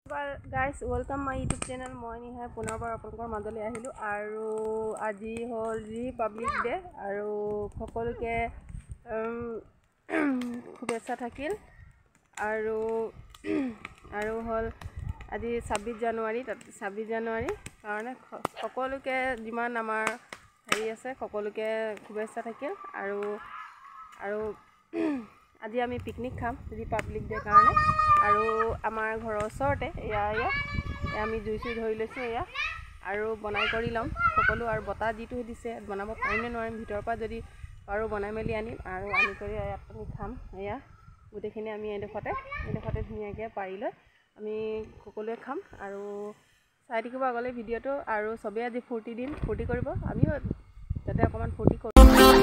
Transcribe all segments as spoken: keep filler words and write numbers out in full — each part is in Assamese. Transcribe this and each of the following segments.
Guys, welcome my YouTube channel. Moi Neha পুনৰবাৰ আপোনালোকৰ মাজলৈ আহিলো আৰু আজি হ'ল ৰিপাব্লিক ডে আৰু সকলোকে শুভেচ্ছা থাকিল আৰু আৰু হ'ল আজি ছাব্বিছ জানুৱাৰী ছাব্বিছ জানুৱাৰী কাৰণে সকলোকে যিমান আমাৰ হেৰি আছে সকলোকে শুভেচ্ছা থাকিল আৰু আৰু আজি আমি পিকনিক খাম ৰিপাব্লিক ডে কাৰণে আৰু আমাৰ ঘৰৰ ওচৰতে এয়া এয়া আমি জুই চুই ধৰি লৈছোঁ এয়া আৰু বনাই কৰি ল'ম সকলো আৰু বতাহ যিটো দিছে বনাব পাৰিম নে নোৱাৰিম ভিতৰৰ পৰা যদি পাৰোঁ বনাই মেলি আনিম আৰু আনি কৰি ইয়াত আমি খাম এয়া গোটেইখিনি আমি এডোখৰতে এডোখৰতে ধুনীয়াকৈ পাৰি লৈ আমি সকলোৱে খাম আৰু চাই থাকিব আগলৈ ভিডিঅ'টো আৰু চবেই আজি ফূৰ্তি দিন ফূৰ্তি কৰিব আমিও যাতে অকণমান ফূৰ্তি কৰোঁ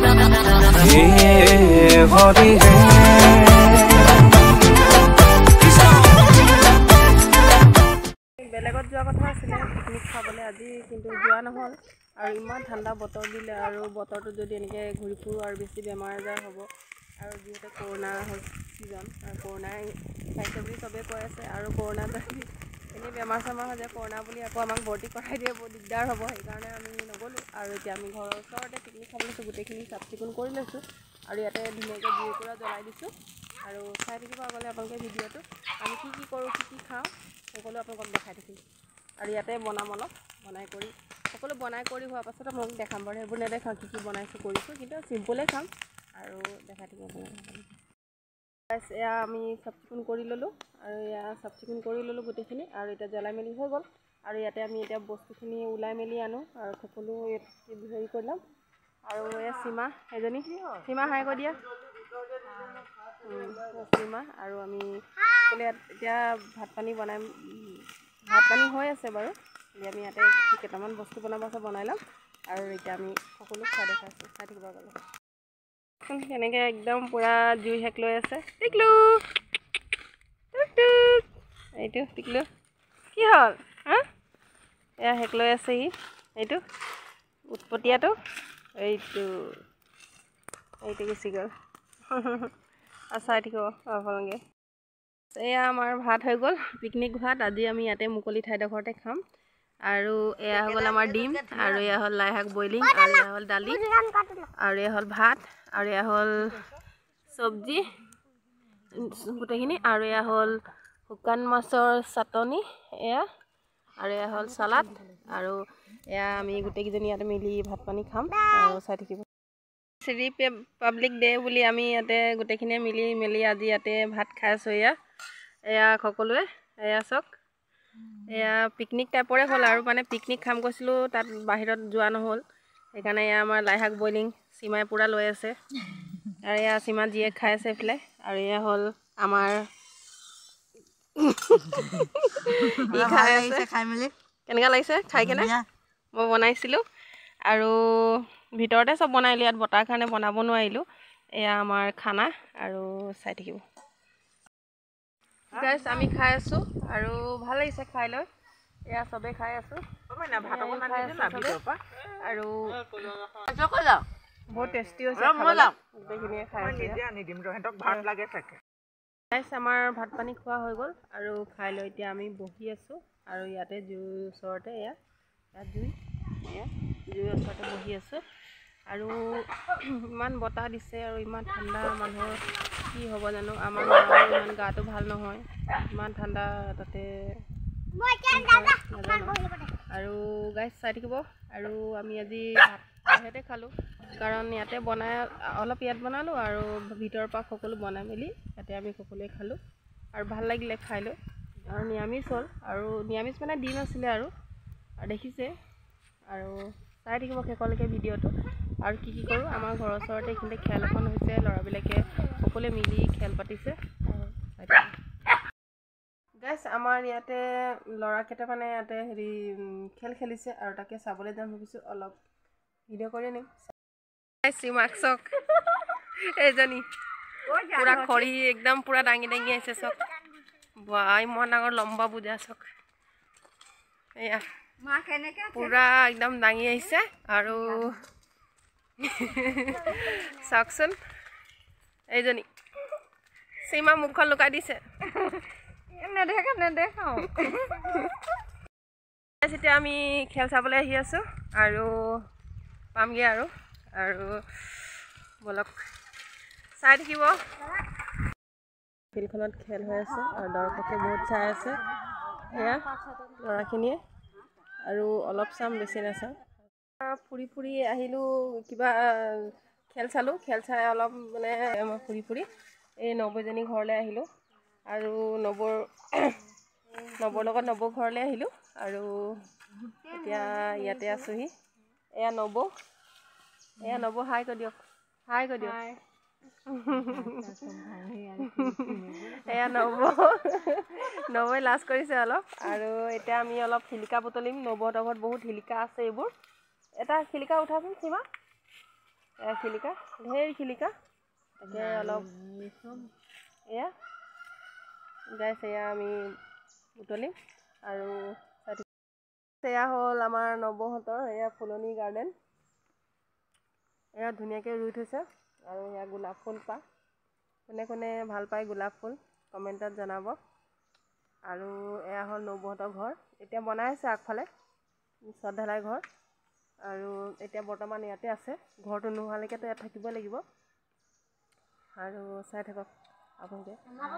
বেলেগত যোৱা কথা আছিলে পিকনিক খাবলৈ আজি কিন্তু যোৱা নহ'ল আৰু ইমান ঠাণ্ডা বতৰ দিলে আৰু বতৰটো যদি এনেকৈ ঘূৰি ফুৰোঁ আৰু বেছি বেমাৰ আজাৰ হ'ব আৰু যিহেতু কৰোণা ছিজন আৰু কৰোণাই খাইছে বুলি চবেই কৈ আছে আৰু কৰোণা যদি এনেই বেমাৰ চেমাৰ হৈ যায় কৰোণা বুলি আকৌ আমাক ভৰ্তি কৰাই দিয়ে বহুত দিগদাৰ হ'ব সেইকাৰণে আমি নগ'লোঁ আৰু এতিয়া আমি ঘৰৰ ওচৰতে পিকনিক খাব লৈছোঁ গোটেইখিনি চাফ চিকুণ কৰি লৈছোঁ আৰু ইয়াতে ধুনীয়াকৈ জুই কুৰা জ্বলাই দিছোঁ আৰু চাই থাকিব আগলৈ আপোনালোকে ভিডিঅ'টো আমি কি কি কৰোঁ কি কি খাওঁ সকলো আপোনালোকক দেখাই থাকিম আৰু ইয়াতে বনাম অলপ বনাই কৰি সকলো বনাই কৰি হোৱাৰ পাছত মোক দেখাম বাৰু সেইবোৰ নেদেখাওঁ কি কি বনাইছোঁ কৰিছোঁ কিন্তু চিম্পুলেই খাম আৰু দেখাই থাকিম আপোনালোকক এয়া আমি চাফ চিকুণ কৰি ল'লোঁ আৰু এয়া চাফ চিকুণ কৰি ল'লোঁ গোটেইখিনি আৰু এতিয়া জ্বলাই মেলি হৈ গ'ল আৰু ইয়াতে আমি এতিয়া বস্তুখিনি ওলাই মেলি আনোঁ আৰু সকলো হেৰি কৰি ল'ম আৰু এয়া সীমা এজনী সীমা হাই কৰি দিয়া সীমা আৰু আমি সকলোৱে ইয়াত এতিয়া ভাত পানী বনাই ভাত পানী হৈ আছে বাৰু এতিয়া আমি ইয়াতে কেইটামান বস্তু বনাব আছে বনাই ল'ম আৰু এতিয়া আমি সকলো খাই দেখাইছোঁ চাই থাকিব গ'লে তেনেকৈ একদম পূৰা জুই সেক লৈ আছে টিকলু টুক টুক এইটো টিকলু কি হ'ল হা এয়া সেক লৈ আছে ই এইটো উৎপতীয়াটো এইটো এইটো গুচি গ'ল আৰু চাই থাকিব আপোনালোকে এয়া আমাৰ ভাত হৈ গ'ল পিকনিক ভাত আজি আমি ইয়াতে মুকলি ঠাইডোখৰতে খাম আৰু এয়া হৈ গ'ল আমাৰ ডিম আৰু এয়া হ'ল লাই শাক বইলিং আৰু এয়া হ'ল দালি আৰু এয়া হ'ল ভাত আৰু এয়া হ'ল চব্জি গোটেইখিনি আৰু এয়া হ'ল শুকান মাছৰ চাটনি এয়া আৰু এয়া হ'ল চালাড আৰু এয়া আমি গোটেইকেইজনী ইয়াতে মিলি ভাত পানী খাম আৰু চাই থাকিব ৰিপাব্লিক ডে বুলি আমি ইয়াতে গোটেইখিনিয়ে মিলি মেলি আজি ইয়াতে ভাত খাই আছোঁ এয়া এয়া সকলোৱে এয়া চাওক এয়া পিকনিক টাইপৰে হ'ল আৰু মানে পিকনিক খাম কৈছিলোঁ তাত বাহিৰত যোৱা নহ'ল সেইকাৰণে এয়া আমাৰ লাই শাক বইলিং সীমাই পূৰা লৈ আছে আৰু এয়া সীমা জীয়েক খাই আছে এইফালে আৰু এয়া হ'ল আমাৰ খাই আছে খাই মেলি কেনেকুৱা লাগিছে খাই কেনে মই বনাইছিলোঁ আৰু ভিতৰতে চব বনাইলোঁ ইয়াত বতাৰ কাৰণে বনাব নোৱাৰিলোঁ এয়া আমাৰ খানা আৰু চাই থাকিব গাইছ আমি খাই আছোঁ আৰু ভাল লাগিছে খাই লৈ এয়া চবেই খাই আছোঁ আৰু বহুত টেষ্টি হৈছে গোটেইখিনিয়ে খাই গাইছ আমাৰ ভাত পানী খোৱা হৈ গ'ল আৰু খাই লৈ এতিয়া আমি বহি আছোঁ আৰু ইয়াতে জুইৰ ওচৰতে এয়া ইয়াত জুই এয়া জুইৰ ওচৰতে বহি আছোঁ আৰু ইমান বতাহ দিছে আৰু ইমান ঠাণ্ডা মানুহৰ কি হ'ব জানো আমাৰ ইমান গাটো ভাল নহয় ইমান ঠাণ্ডা তাতে আৰু গাইছ চাই থাকিব আৰু আমি আজি ভাত বাহিৰতে খালোঁ কাৰণ ইয়াতে বনাই অলপ ইয়াত বনালোঁ আৰু ভিতৰৰ পৰা সকলো বনাই মেলি ইয়াতে আমি সকলোৱে খালোঁ আৰু ভাল লাগিলে খাই লৈ আৰু নিৰামিষ হ'ল আৰু নিৰামিষ মানে ডিম আছিলে আৰু দেখিছে আৰু চাই থাকিব শেষলৈকে ভিডিঅ'টো আৰু কি কি কৰোঁ আমাৰ ঘৰৰ ওচৰতে এইখিনিতে খেল এখন হৈছে ল'ৰাবিলাকে সকলোৱে মিলি খেল পাতিছে গাইছ আমাৰ ইয়াতে ল'ৰাকেইটা মানে ইয়াতে হেৰি খেল খেলিছে আৰু তাকে চাবলৈ যাম ভাবিছোঁ অলপ ভিডিঅ' কৰি নিম সীমাক চক এইজনী পূৰা খৰি একদম পূৰা দাঙি দাঙি আহিছে চক বোৱা ইমান ডাঙৰ লম্বা বুজা চক এয়া পূৰা একদম দাঙি আহিছে আৰু চাওকচোন এইজনী সীমা মুখখন লুকাই দিছে নেদেখা নেদেখাওঁ এতিয়া আমি খেল চাবলৈ আহি আছোঁ আৰু পামগৈ আৰু আৰু বলক চাই থাকিব ফিল্ডখনত খেল হৈ আছে আৰু দৰ্শকে বহুত চাই আছে এয়া ল'ৰাখিনিয়ে আৰু অলপ চাম বেছি নাচাওঁ ফুৰি ফুৰি আহিলোঁ কিবা খেল চালোঁ খেল চাই অলপ মানে মই ফুৰি ফুৰি এই নবৌজনী ঘৰলৈ আহিলোঁ আৰু নবৌৰ নবৌৰ লগত নবৌ ঘৰলৈ আহিলোঁ আৰু এতিয়া ইয়াতে আছোঁহি এয়া নবৌ এয়া নবৌ হাই কৈ দিয়ক হাই কৈ দিয়ক এয়া নবৌ নবৌৱে লাজ কৰিছে অলপ আৰু এতিয়া আমি অলপ শিলিকা বুটলিম নবৌহঁতৰ ঘৰত বহুত শিলিকা আছে এইবোৰ এটা শিলিকা উঠাচোন সীমা এয়া শিলিকা ঢেৰ শিলিকা তাকে অলপ এয়া গাইছ এয়া আমি বুটলিম আৰু এয়া হ'ল আমাৰ নবৌহঁতৰ এয়া ফুলনি গাৰ্ডেন এয়া ধুনীয়াকৈ ৰুই থৈছে আৰু এয়া গোলাপ ফুল পা কোনে কোনে ভাল পায় গোলাপ ফুল কমেণ্টত জনাব আৰু এয়া হ'ল নবৌহঁতৰ ঘৰ এতিয়া বনাই আছে আগফালে ছদ ঢালাই ঘৰ আৰু এতিয়া বৰ্তমান ইয়াতে আছে ঘৰটো নোহোৱালৈকেতো ইয়াত থাকিব লাগিব আৰু চাই থাকক আপোনালোকে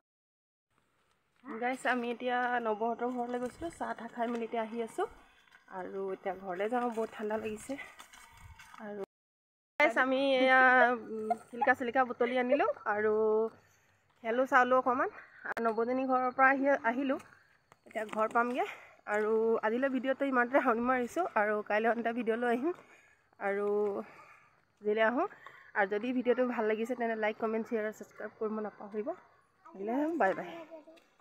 গাইছ আমি এতিয়া নবৌহঁতৰ ঘৰলৈ গৈছিলোঁ চাহ তাহ খাই মেলি এতিয়া আহি আছোঁ আৰু এতিয়া ঘৰলৈ যাওঁ বহুত ঠাণ্ডা লাগিছে আৰু গাইছ আমি এয়া চিলিকা চিলিকা বুটলি আনিলোঁ আৰু খেলো চালোঁ অকণমান নবৌজনী ঘৰৰ পৰা আহি আহিলোঁ এতিয়া ঘৰ পামগৈ আৰু আজিলৈ ভিডিঅ'টো ইমানতে সামৰণি মাৰিছোঁ আৰু কাইলৈ এটা ভিডিঅ' লৈ আহিম আৰু আজিলৈ আহোঁ আৰু যদি ভিডিঅ'টো ভাল লাগিছে তেনে লাইক কমেণ্ট শ্বেয়াৰ আৰু ছাবস্ক্ৰাইব কৰিব নাপাহৰিব বাই বাই